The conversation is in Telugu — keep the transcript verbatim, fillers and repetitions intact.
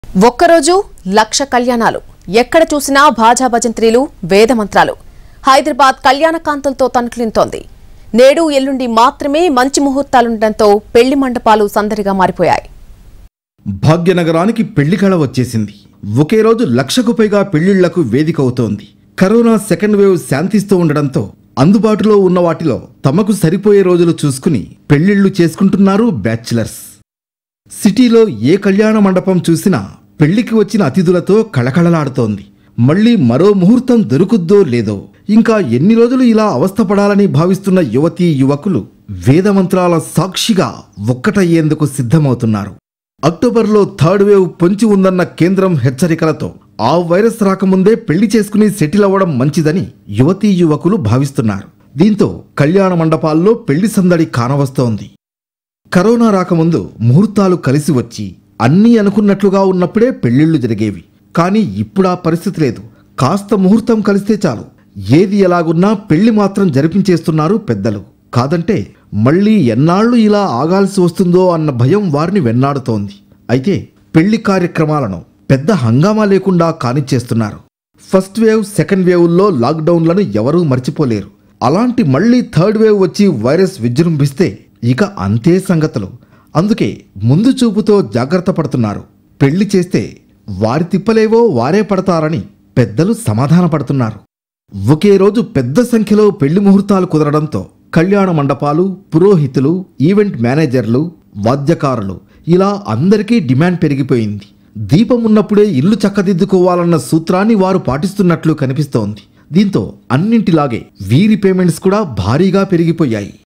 ఒక్కరోజు లక్ష కళ్యాణాలు ఎక్కడ చూసినా భాజా భజంత్రీలు వేద మంత్రాలు హైదరాబాద్ కళ్యాణ కాంతులతో తనకలింతోంది. నేడు ఎల్లుండి మాత్రమే మంచి ముహూర్తాలుండడంతో పెళ్లి మండపాలు సందడిగా మారిపోయాయి. భాగ్యనగరానికి పెళ్లి కళ వచ్చేసింది. ఒకే రోజు లక్షకు పైగా పెళ్లిళ్లకు వేదిక అవుతోంది. కరోనా సెకండ్ వేవ్ శాంతిస్తూ ఉండడంతో అందుబాటులో ఉన్న వాటిలో తమకు సరిపోయే రోజులు చూసుకుని పెళ్లిళ్లు చేసుకుంటున్నారు బ్యాచిలర్స్. సిటీలో ఏ కళ్యాణ మండపం చూసినా పెళ్లికి వచ్చిన అతిథులతో కళకళలాడుతోంది. మళ్లీ మరో ముహూర్తం దొరుకుద్దో లేదో, ఇంకా ఎన్ని రోజులు ఇలా అవస్థపడాలని భావిస్తున్న యువతీ యువకులు వేదమంత్రాల సాక్షిగా ఒక్కటయ్యేందుకు సిద్ధమవుతున్నారు. అక్టోబర్లో థర్డ్ వేవ్ పొంచి ఉందన్న కేంద్రం హెచ్చరికలతో ఆ వైరస్ రాకముందే పెళ్లి చేసుకుని సెటిల్ అవ్వడం మంచిదని యువతీ యువకులు భావిస్తున్నారు. దీంతో కళ్యాణ మండపాల్లో పెళ్లి సందడి కానవస్తోంది. కరోనా రాకముందు ముహూర్తాలు కలిసి వచ్చి అన్నీ అనుకున్నట్లుగా ఉన్నప్పుడే పెళ్లిళ్లు జరిగేవి. కానీ ఇప్పుడా పరిస్థితి లేదు. కాస్త ముహూర్తం కలిస్తే చాలు, ఏది ఎలాగున్నా పెళ్లి మాత్రం జరిపించేస్తున్నారు పెద్దలు. కాదంటే మళ్లీ ఎన్నాళ్లు ఇలా ఆగాల్సి వస్తుందో అన్న భయం వారిని వెన్నాడుతోంది. అయితే పెళ్లి కార్యక్రమాలను పెద్ద హంగామా లేకుండా కానిచ్చేస్తున్నారు. ఫస్ట్ వేవ్ సెకండ్ వేవ్ల్లో లాక్డౌన్లను ఎవరూ మర్చిపోలేరు. అలాంటి మళ్లీ థర్డ్ వేవ్ వచ్చి వైరస్ విజృంభిస్తే ఇక అంతే సంగతులు. అందుకే ముందు చూపుతో జాగ్రత్త పడుతున్నారు. పెళ్లి చేస్తే వారి తిప్పలేవో వారే పడతారని పెద్దలు సమాధాన పడుతున్నారు. ఒకే రోజు పెద్ద సంఖ్యలో పెళ్లి ముహూర్తాలు కుదరడంతో కళ్యాణ మండపాలు, పురోహితులు, ఈవెంట్ మేనేజర్లు, వాద్యకారులు ఇలా అందరికీ డిమాండ్ పెరిగిపోయింది. దీపం ఉన్నప్పుడే ఇల్లు చక్కదిద్దుకోవాలన్న సూత్రాన్ని వారు పాటిస్తున్నట్లు కనిపిస్తోంది. దీంతో అన్నింటిలాగే వీరి పేమెంట్స్ కూడా భారీగా పెరిగిపోయాయి.